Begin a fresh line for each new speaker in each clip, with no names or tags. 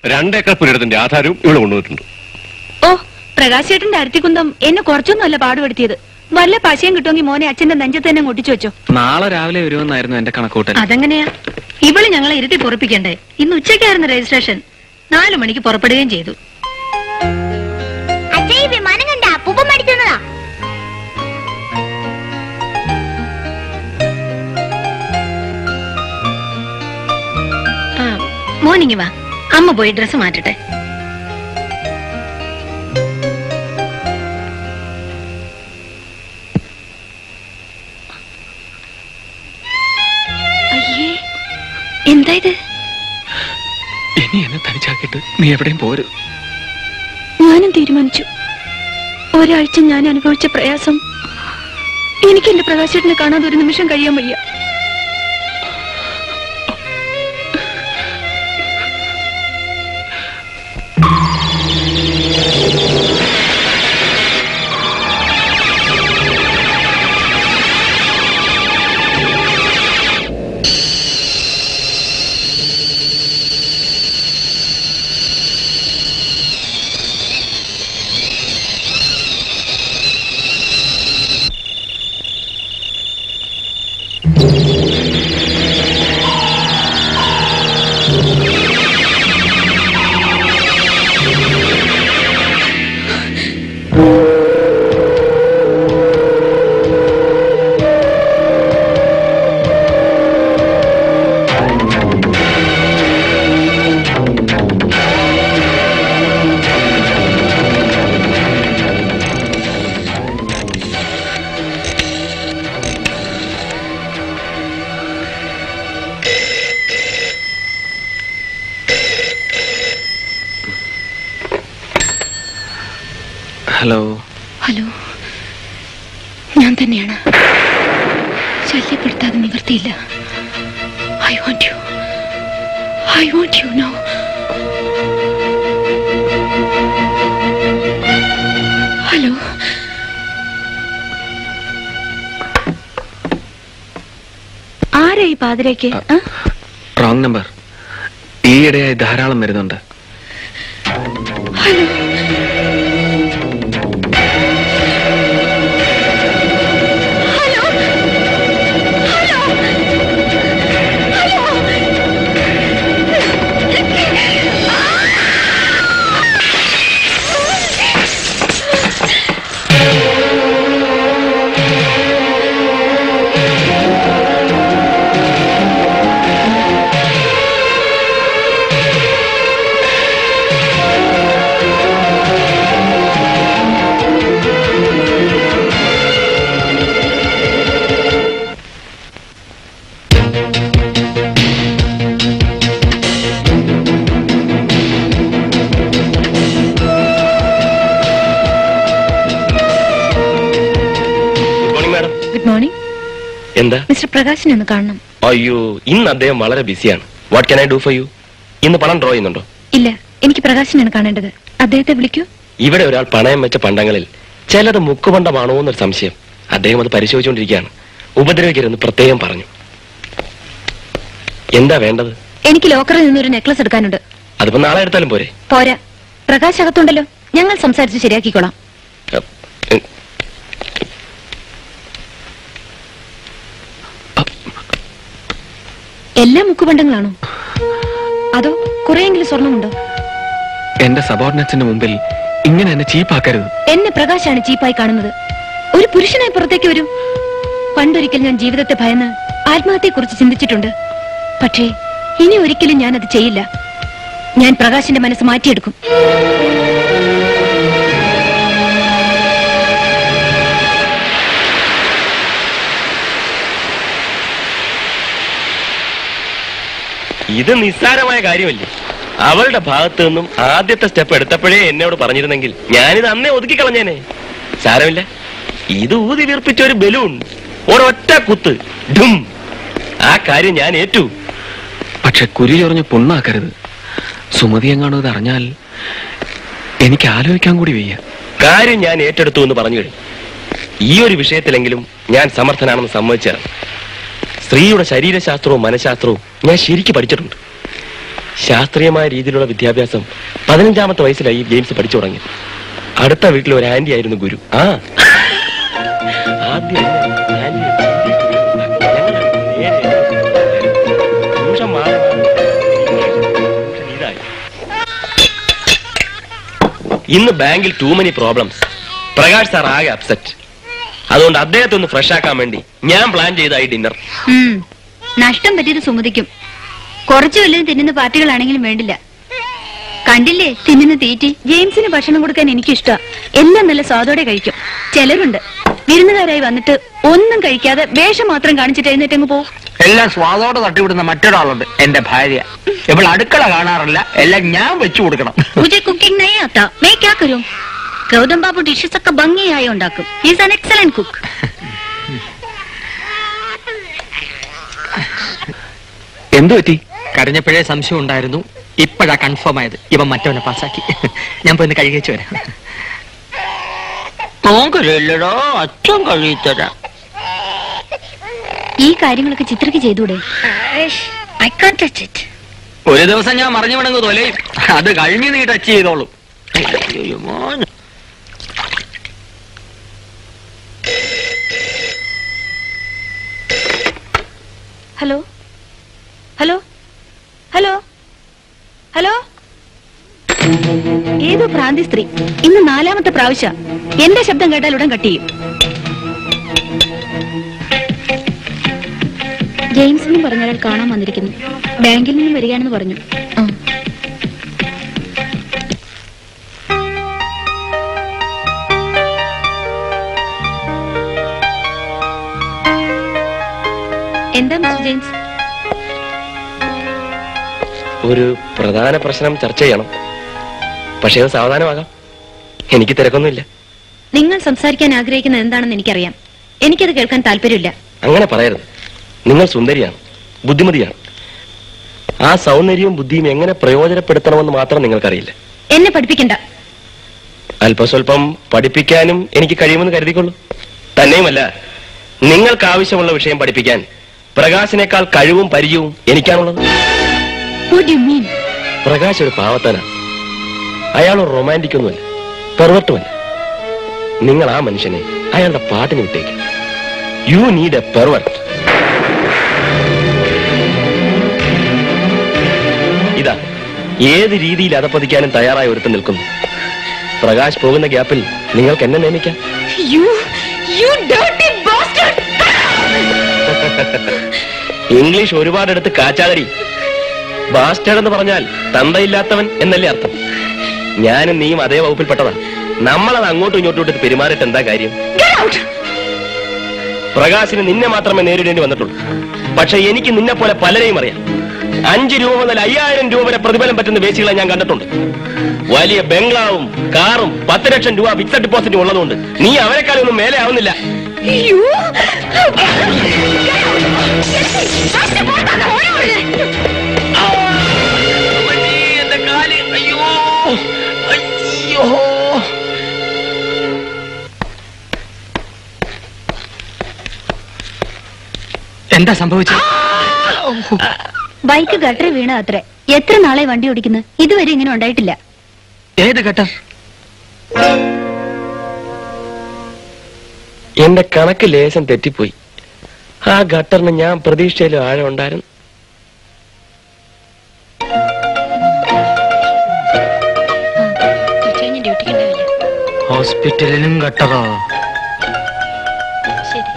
2 acre പുരയിടത്തിന്റെ ആധാരവും ഇവിടെ കൊണ്ടുവന്നിട്ടുണ്ട്.
ഓ, പ്രകാശ് ചേട്ടന്റെ അരത്തിക്കുന്തം എന്നെ കുറച്ചൊന്നുമല്ല പാടുപെടുത്തിയത്. വല്ല പശയും കിട്ടുമെങ്കിൽ മോനെ അച്ഛന്റെ നെഞ്ചത്ത് തന്നെ ഒട്ടിച്ചു വെച്ചോ.
നാളെ രാവിലെ വരുമെന്നായിരുന്നു എന്റെ കണക്കൂട്ടൽ.
അതെങ്ങനെയാ? ഇവള് ഞങ്ങളെ ഇരുത്തി പൊറപ്പിക്കണ്ടേ? ഇന്ന് ഉച്ചയ്ക്കായിരുന്നു രജിസ്ട്രേഷൻ. 4 മണിക്ക് പുറപ്പെടുകയും ചെയ്തു. മോർണിംഗ് വാ, അമ്മ പോയി ഡ്രസ് മാറ്റട്ടെ. അയ്യേ, എന്താ ഇത്?
ഇനി എന്നെ തനിച്ചാക്കിട്ട് നീ എവിടെയും പോരുത്.
ഞാനും തീരുമാനിച്ചു. ഒരാഴ്ച ഞാൻ അനുഭവിച്ച പ്രയാസം എനിക്ക് എന്റെ പ്രകാശേട്ടനെ കാണാതെ ഒരു നിമിഷം കഴിയാൻ വയ്യ.
ഹലോ.
ഹലോ, ഞാൻ തന്നെയാണ്. ശല്യപ്പെടുത്താതെ നിവർത്തിയില്ല. I want you now. Hello. ആരാ ഈ പാതിരേക്ക്?
Wrong number. ഈയിടെയായി ധാരാളം വരുന്നുണ്ട്.
ഹലോ.
എന്താ?
മിസ്റ്റർ പ്രകാശിനെ ഒന്ന് കാണണം.
അയ്യോ, ഇന്ന് അദ്ദേഹം വളരെ ബിസിയാണ്. What can I do for you? ഇന്ന് പണം ഡ്രോ ചെയ്യുന്നുണ്ടോ?
ഇല്ല, എനിക്ക് പ്രകാശിനെയാണ് കാണേണ്ടത്. അദ്ദേഹത്തെ വിളിക്കൂ.
ഇവിടെ ഒരാൾ പണയം വെച്ച പണ്ടങ്ങളിൽ ചിലത് മുക്കുപണ്ടമാണോ എന്നൊരു സംശയം. അദ്ദേഹം അത് പരിശോധിച്ചുകൊണ്ടിരിക്കുകയാണ്. ഉപദ്രവിക്കരുതെന്ന് പ്രത്യേകം പറഞ്ഞു. എന്താ വേണ്ടത്?
എനിക്ക് ലോക്കറിൽ നിന്നൊരു നെക്ലസ് എടുക്കാനുണ്ട്.
അതിപ്പോ നാളെ എടുത്താലും പോരെ?
പോരാ, പ്രകാശ് അകത്തുണ്ടല്ലോ. ഞങ്ങൾ സംസാരിച്ച് ശരിയാക്കിക്കോളാം. എല്ലാ മുക്കുപണ്ടങ്ങളാണോ അതോ കുറെയെങ്കിലും സ്വർണമുണ്ടോ?
എന്റെ സബോർഡിനേറ്റ്സിന്റെ മുമ്പിൽ ഇങ്ങനെ എന്നെ ചീപ്പാക്കരുത്.
എന്നെ പ്രകാശാണ് ചീപ്പായി കാണുന്നത്. ഒരു പുരുഷനായി പുറത്തേക്ക് വരൂ. പണ്ടൊരിക്കൽ ഞാൻ ജീവിതത്തെ ഭയന്ന് ആത്മഹത്യയെക്കുറിച്ച് ചിന്തിച്ചിട്ടുണ്ട്. പക്ഷേ ഇനി ഒരിക്കലും ഞാൻ അത് ചെയ്യില്ല. ഞാൻ പ്രകാശിന്റെ മനസ്സ് മാറ്റിയെടുക്കും.
ഇത് നിസ്സാരമായ കാര്യമല്ലേ? അവളുടെ ഭാഗത്തു നിന്നും ആദ്യത്തെ സ്റ്റെപ്പ് എടുത്തപ്പോഴേ എന്നോട് പറഞ്ഞിരുന്നെങ്കിൽ ഞാനിത് അന്നേ ഒതുക്കിക്കളഞ്ഞേനെ. സാരമില്ല, ഇത് ഊതി വീർപ്പിച്ച ഒരു ബലൂൺ, ഒരൊറ്റ കുത്ത്, ഡും. ആ കാര്യം ഞാൻ ഏറ്റു.
പക്ഷെ കുരി ചൊറിഞ്ഞ് പൊണ്ണാക്കരുത്. സുമതി എങ്ങാണോ ഇത് അറിഞ്ഞാൽ എനിക്ക് ആലോചിക്കാൻ കൂടി വയ്യ.
കാര്യം ഞാൻ ഏറ്റെടുത്തു എന്ന് പറഞ്ഞു കഴിഞ്ഞു. ഈ ഒരു വിഷയത്തിലെങ്കിലും ഞാൻ സമർത്ഥനാണെന്ന് സമ്മതിച്ചാണ്. സ്ത്രീയുടെ ശരീരശാസ്ത്രവും മനഃശാസ്ത്രവും ഞാൻ ശരിക്കും പഠിച്ചിട്ടുണ്ട്. ശാസ്ത്രീയമായ രീതിയിലുള്ള വിദ്യാഭ്യാസം 15ാമത്തെ വയസ്സിലായി ജെയിംസ് പഠിച്ചു തുടങ്ങി. അടുത്ത വീട്ടിൽ ഒരു ആന്റി ആയിരുന്നു ഗുരു. ആദ്യം ഇന്ന് ബാങ്കിൽ too many problems. Prakash sir ആകെ അപ്സെറ്റ്. അതുകൊണ്ട് അദ്ദേഹത്തെ ഒന്ന് ഫ്രഷ് ആക്കാൻ വേണ്ടി ഞാൻ പ്ലാൻ ചെയ്തായി ഡിന്നർ.
നഷ്ടം പറ്റിയത് സുമതിക്കും. കുറച്ചു വല്ലതും തിന്നുന്ന പാർട്ടികളാണെങ്കിലും വേണ്ടില്ല. കണ്ടില്ലേ തിന്നുന്ന തീറ്റി. ജെയിംസിന് ഭക്ഷണം കൊടുക്കാൻ എനിക്കിഷ്ടം. എല്ലാം നല്ല സ്വാദോടെ കഴിക്കും. ചിലരുണ്ട് വിരുന്നുകാരായി വന്നിട്ട് ഒന്നും കഴിക്കാതെ വേഷം മാത്രം കാണിച്ചിട്ട് എഴുന്നേറ്റങ്ങ് പോകും.
എല്ലാം സ്വാദോടെ തട്ടിവിടുന്ന മറ്റൊരാളുണ്ട്, എന്റെ ഭാര്യ. ഇപ്പോൾ അടുക്കള കാണാറില്ല, എല്ലാം ഞാൻ വെച്ചു കൊടുക്കണം.
കുക്കിംഗ് നഹീ ആതാ, മൈ ക്യാ കരൂം. ഗൗതം ബാബു ഡിഷസ് ഒക്കെ ഭംഗിയായി ഉണ്ടാക്കും. He is an excellent cook.
എന്തു പറ്റി?
കരഞ്ഞപ്പോഴേ സംശയം ഉണ്ടായിരുന്നു, ഇപ്പോഴാ കൺഫേം ആയത്. ഇവൻ മറ്റവനെ പാസ്സാക്കി. ഞാൻ പോയി കഴുകിച്ചു വരാം. നോക്കല്ലോ, അച്ഛൻ കഴുകിത്തരാം.
ഈ കാര്യങ്ങളൊക്കെ ചിത്രക്ക് ചെയ്തൂടെ?
ഒരു ദിവസം ഞാൻ മറിഞ്ഞു വിടങ്ങ് തൊലയും. അത് കഴിഞ്ഞ് നീ ടച്ച് ചെയ്തോളൂ.
Hello hello hello hello. ഏതോ ഭ്രാന്തി സ്ത്രീ ഇന്ന് 4ാമത്തെ പ്രാവശ്യം എന്റെ ശബ്ദം കേട്ടാൽ ഉടൻ കട്ട് ചെയ്യും. ജെയിംസിനും പറഞ്ഞാൽ കാണാൻ വന്നിരിക്കുന്നു. ബാങ്കിൽ നിന്നും വരികയാണെന്ന് പറഞ്ഞു. എന്താ മിസ്റ്റർ ജെയിംസ്?
ഒരു പ്രധാന പ്രശ്നം ചർച്ച ചെയ്യണം. പക്ഷേ അത് സാവധാനമാകാം. എനിക്ക് തിരക്കൊന്നുമില്ല.
നിങ്ങൾ സംസാരിക്കാൻ ആഗ്രഹിക്കുന്നത് എന്താണെന്ന് എനിക്കറിയാം. എനിക്കത് കേൾക്കാൻ താല്പര്യമില്ല.
അങ്ങനെ പറയരുത്. നിങ്ങൾ സുന്ദരിയാണ്, ബുദ്ധിമതിയാണ്. ആ സൗന്ദര്യവും ബുദ്ധിയും എങ്ങനെ പ്രയോജനപ്പെടുത്തണമെന്ന് മാത്രം നിങ്ങൾക്കറിയില്ല.
എന്നെ പഠിപ്പിക്കണ്ട.
അല്പസ്വല്പം പഠിപ്പിക്കാനും എനിക്ക് കഴിയുമെന്ന് കരുതിക്കൊള്ളൂ. തന്നെയുമല്ല, നിങ്ങൾക്ക് ആവശ്യമുള്ള വിഷയം പഠിപ്പിക്കാൻ പ്രകാശിനേക്കാൾ കഴിവും പരിചയവും എനിക്കാണുള്ളത്. പ്രകാശ് ഒരു പാവത്താനാണ്. അയാൾ ഒരു റൊമാൻറ്റിക് ഒന്നുമല്ല, പെർവർട്ടുമല്ല. നിങ്ങൾ ആ മനുഷ്യനെ അയാളുടെ പാട്ടിന് വിട്ടേക്ക്. You need a pervert. ഇതാ ഏത് രീതിയിൽ അധപ്പതിക്കാനും തയ്യാറായി ഒരുത്തം നിൽക്കുന്നു. പ്രകാശ് പോകുന്ന ഗ്യാപ്പിൽ നിങ്ങൾക്ക് എന്നെ നിയമിക്കാം. ഇംഗ്ലീഷ് ഒരുപാടെടുത്ത് കാച്ചാതരി. ബാസ്റ്റേഡ് എന്ന് പറഞ്ഞാൽ തന്തയില്ലാത്തവൻ എന്നല്ലേ അർത്ഥം. ഞാനും നീയും അതേ വകുപ്പിൽപ്പെട്ടതാ. നമ്മളത് അങ്ങോട്ടും ഇങ്ങോട്ടും പെരുമാറിയിട്ട് എന്താ കാര്യം? പ്രകാശിന് നിന്നെ മാത്രമേ നേരിടേണ്ടി വന്നിട്ടുള്ളൂ. പക്ഷെ എനിക്ക് നിന്നെ പോലെ പലരെയും അറിയാം. 5 രൂപ മുതൽ 5000 രൂപ വരെ പ്രതിഫലം പറ്റുന്ന വേശികളെ ഞാൻ കണ്ടിട്ടുണ്ട്. വലിയ ബംഗ്ലാവും കാറും 10 ലക്ഷം രൂപ ഫിക്സഡ് ഡിപ്പോസിറ്റും ഉള്ളതുകൊണ്ട് നീ അവരെക്കാളൊന്നും മേലെ ആവുന്നില്ല.
എന്താ സംഭവിച്ചത്?
ബൈക്ക് ഗട്ടറിൽ വീണ അത്രേ. എത്ര നാളെ വണ്ടി ഓടിക്കുന്നു? ഇതുവരെ ഇങ്ങനെ ഉണ്ടായിട്ടില്ല.
ഏത് ഗട്ടർ?
എന്റെ കണക്ക് ലേശം തെറ്റിപ്പോയി. ആ ഗട്ടറിന് ഞാൻ പ്രതീക്ഷയിലും ആഴം ഉണ്ടായിരുന്നു.
ഹോസ്പിറ്റലിലും ഗട്ടറോ?
ശരി.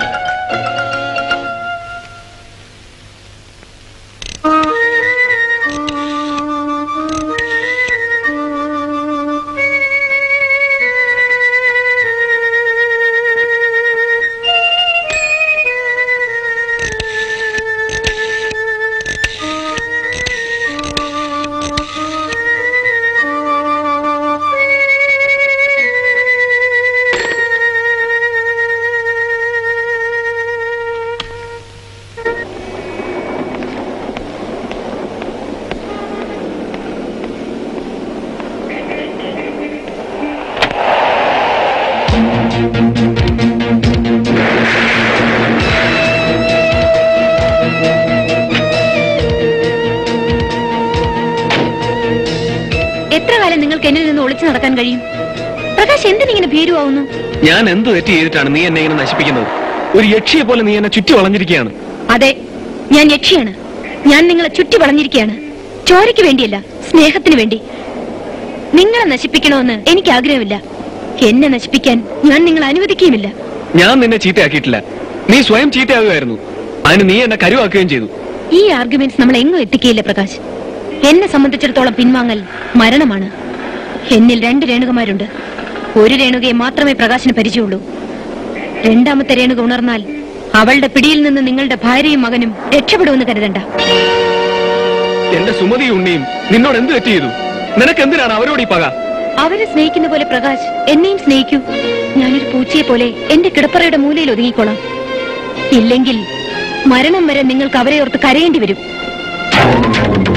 എത്ര കാലം നിങ്ങൾക്ക് എന്നിൽ നിന്ന് ഒളിച്ചു നടക്കാൻ കഴിയും? പ്രകാശ് എന്തിനിങ്ങനെ ഭീരുവാവുന്നു?
ഞാൻ എന്ത് തെറ്റ് ചെയ്തിട്ടാണ് നീ എന്നെ ഇങ്ങനെ നശിപ്പിക്കുന്നത്? ഒരു യക്ഷിയെ പോലെ നീ എന്നെ ചുറ്റി വളഞ്ഞിരിക്കുകയാണ്.
അതെ, ഞാൻ യക്ഷിയാണ്. ഞാൻ നിങ്ങളെ ചുറ്റി വളഞ്ഞിരിക്കുകയാണ്. ചോരയ്ക്ക് വേണ്ടിയല്ല, സ്നേഹത്തിന് വേണ്ടി. നിങ്ങളെ നശിപ്പിക്കണമെന്ന് എനിക്ക് ആഗ്രഹമില്ല. എന്നെ നശിപ്പിക്കാൻ ഞാൻ നിങ്ങളെ അനുവദിക്കുകയുമില്ല.
ഞാൻ നിന്നെ ചീത്തയാക്കിയിട്ടില്ല, നീ സ്വയം ചീത്തയാകുകയായിരുന്നു. അതിന് നീ എന്നെ കരുവാക്കുകയും ചെയ്തു.
ഈ ആർഗ്യുമെന്റ്സ് നമ്മൾ എങ്ങും എത്തിക്കുകയില്ല പ്രകാശ്. എന്നെ സംബന്ധിച്ചിടത്തോളം പിൻവാങ്ങൽ മരണമാണ്. എന്നിൽ 2 രേണുകമാരുണ്ട്. ഒരു രേണുകയെ മാത്രമേ പ്രകാശിന് പരിചയമുള്ളൂ. രണ്ടാമത്തെ രേണുക ഉണർന്നാൽ അവളുടെ പിടിയിൽ നിന്ന് നിങ്ങളുടെ ഭാര്യയും മകനും രക്ഷപ്പെടുമെന്ന് കരുതണ്ട.
എന്റെ സുമതിയും ഉണ്ണിയും നിന്നോട് എന്ത് തെറ്റ് ചെയ്തു? നിനക്ക് എന്തിനാണ് അവരോട് ഈ പക?
അവരെ സ്നേഹിക്കുന്ന പോലെ പ്രകാശ് എന്നെയും സ്നേഹിക്കൂ. ഞാനൊരു പൂച്ചയെ പോലെ എന്റെ കിടപ്പറയുടെ മൂലയിൽ ഒതുങ്ങിക്കോളാം. ഇല്ലെങ്കിൽ മരണം വരെ നിങ്ങൾക്ക് അവരെ ഓർത്ത് കരയേണ്ടി വരും.